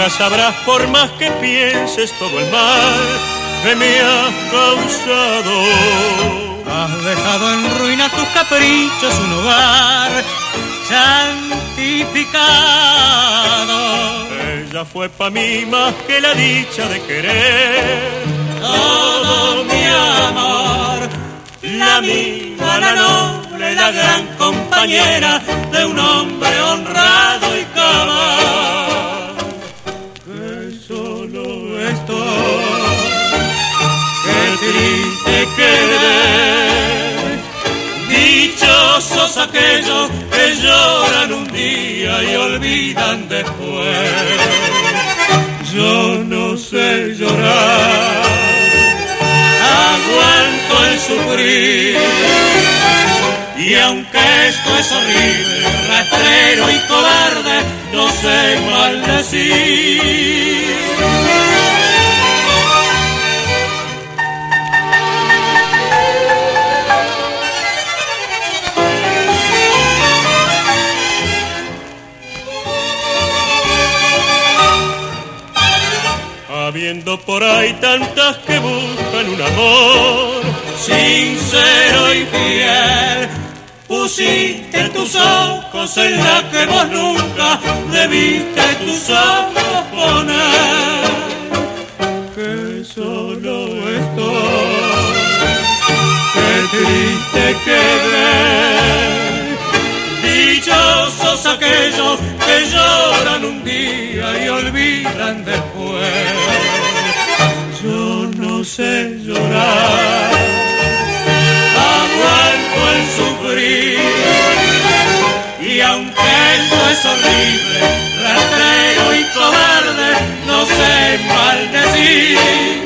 nunca sabrás por más que pienses todo el mal que me has causado. Has dejado en ruina tus caprichos, un hogar santificado. Ella fue pa' mí más que la dicha de querer. Todo mi amor, la amiga, la noble, la gran compañera de un hombre honrado y cabal. Que solo estoy, qué triste quedé. Dichosos aquellos que lloran un día y olvidan después. Yo no sé llorar, aguanto el sufrir, y aunque esto es horrible, rastrero y cobarde, no sé maldecir. Habiendo por ahí tantas que buscan un amor sincero y fiel, pusiste tus ojos en la que vos nunca debiste tus ojos poner. Que solo estoy, qué triste quedé. Dichosos aquellos que lloran un día y olvidan después. Yo no sé llorar, aguanto el sufrir, y aunque esto es horrible, rastrero y cobarde, no sé maldecir.